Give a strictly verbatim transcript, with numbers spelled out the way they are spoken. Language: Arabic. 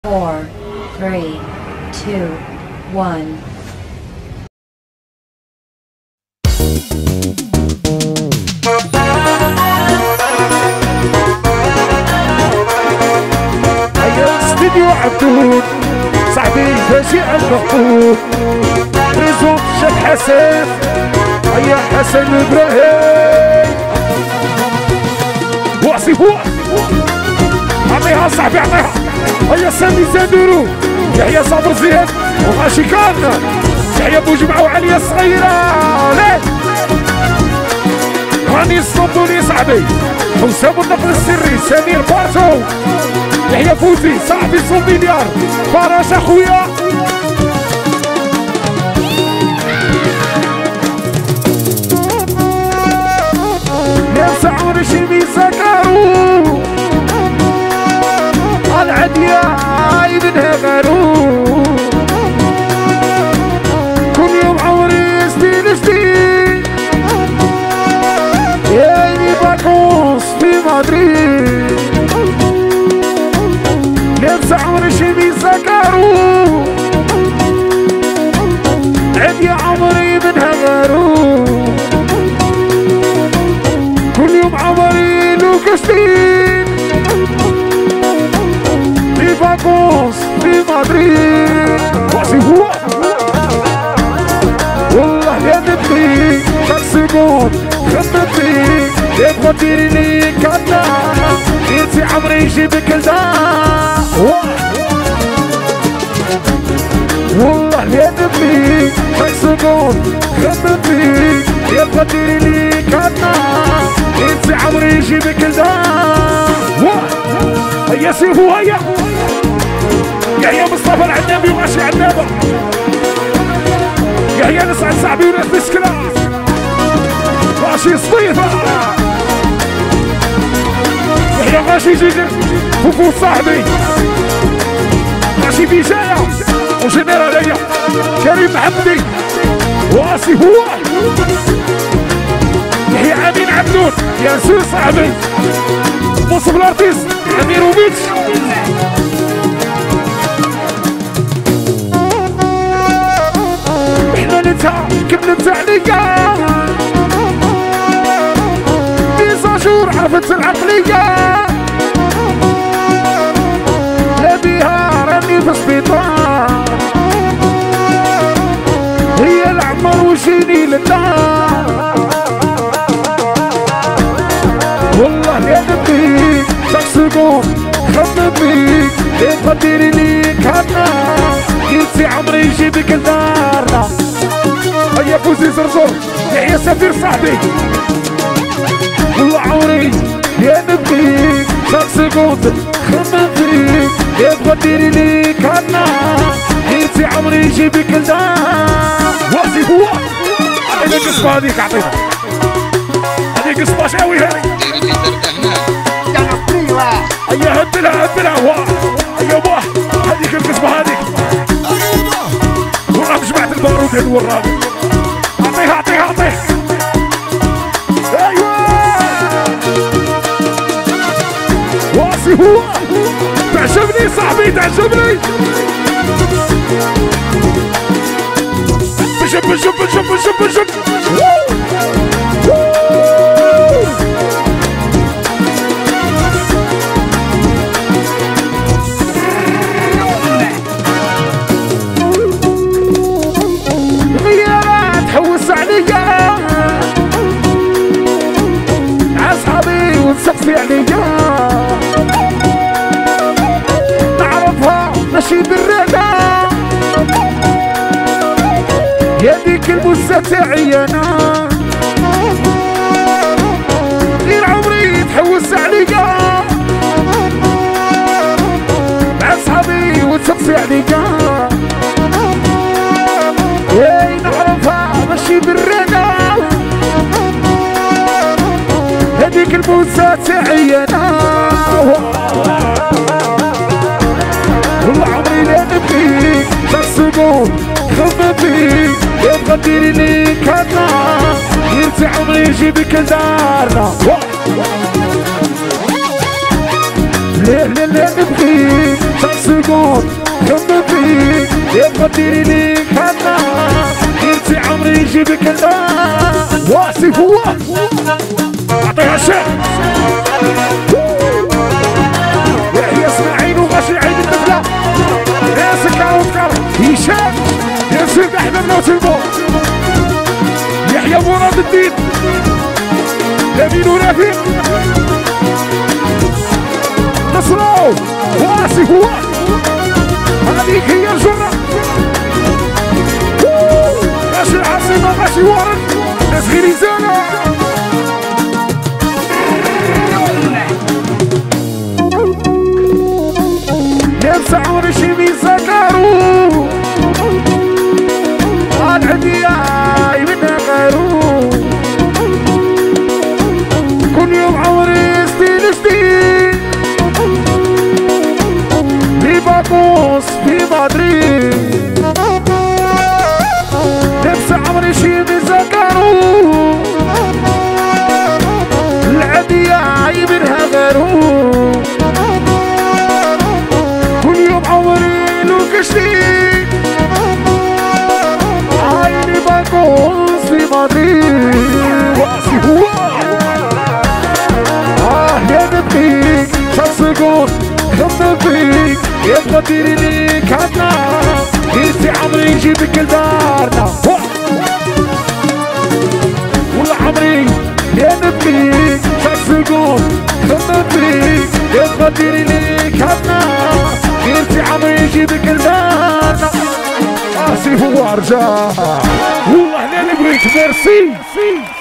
four, three, two, one. هيا استديو عبدون صاحبي فاجئ المفقود ريزون شاد حسن. هيا حسن ابراهيم واصي هو عطيها صاحبي عطيها. هيا سامي زادورو يحيى صابر زياد وغاشي كان يحيى بوجمعة وعليا الصغيرة ليه راني الصندوني صاحبي حسام النقل السري سمير بارتو يحيى فوزي صاحبي صوم مليار فراش اخويا. يا سعور شمي سكرو العديا ابنها غارو كل يوم عمري سنين سنين يا باكوس في مدريد لابس عمري شمي سكرو عديا عمري ابنها غارو كل يوم عمري لوكشتين في باكوس في مدريد واسي هو والله يا نبي شاك سكون خدمتي يبغى ديري لي كاتا انتي عمري يجيبك لدا والله يا نبي شاك سكون خدمتي يبغى ديري لي كاتا انتي عمري يجيبك لدا. هيا سيفو هيا يحيى مصطفى العنابي وماشي عنابه يحيى نسعد صاحبي وناس مسكره ماشي صديفه يحيى ماشي جيجر فوفو صاحبي ماشي بجايه وجنراليه كريم محمدي واسي هو يحيى امين عبدون يا سير صاحبي مصطفى الارتيست اميروفيتش احنا نتا كم نتا عليا ميزاجور عرفت العقلية لا بيها راني في سبيطار هي العمر وجيني للدار والله يا نبي شاك سكون خدمتي يبغى ديري لي كاتا قلتي عمري يجيبك لدارنا. هيا فوزي زرزور يحيى سفير صاحبي والله عمري يا نبي شاك سكون خدمتي يبغى ديري لي كاتا قلتي عمري يجيبك لدارنا. واسي هو عطينا القصبة هذيك عطينا هذيك قصبة شاوي هذيك هيا هبلها هبلها واه هيا واه هذيك القصبة هذيك والله جمعت البارود هاد والرابط اعطيه اعطيه اعطيه ايوا واسي هو تعجبني صاحبي تعجبني بشب بشب بشب بشب بشب عصابي ونسقفي عليا نعرفها ماشي بالرادة يا ديك المزة تاعي انا غير عمري تحوس عليا عصابي ونسقفي عليا ياي نعرفها ماشي بالرادة هذيك البوسة تاعي انا والله عمري لا نبي شاك سكون خدمتي يبغى ديري لي كاتا غيرتي عمري يجيبك لدارنا. ليه ليه لا نبغيك شاك سكون خمم فيك يبقى ديري ليك هنا غيرتي عمري يجيبك هنا واسف هو اعطيها الشيخ يحيى اسماعيل وغاشي عيد الدبلة يا سكر وسكر هشام يا سيد احمد نوتيبو يحيى مراد الدين نبيل ورفيق نصرو واسف هو هذيك هي الجرة غاشي العاصمة غاشي ورد ناس غير يزانا لابس عمري شي بيسكرو العدي منها غيرو كل يوم عمري ستين ستين في باكوس في مدريد لابس عمري شي بيسكرو العدي منها غيرو عمري لو كشتي عيني باكوس في مدريد واسي هو اه يا نبغيك شخص يقول خمم فيك يبقى ديري ليك هنا غيرتي عمري يجيبك لدارنا والله عمري يا نبغيك شخص يقول خمم فيك يبقى ديري ليك هنا غيرتي عمري يجيبك المانا اسف هو رجع والله انا نبغيك ميرسي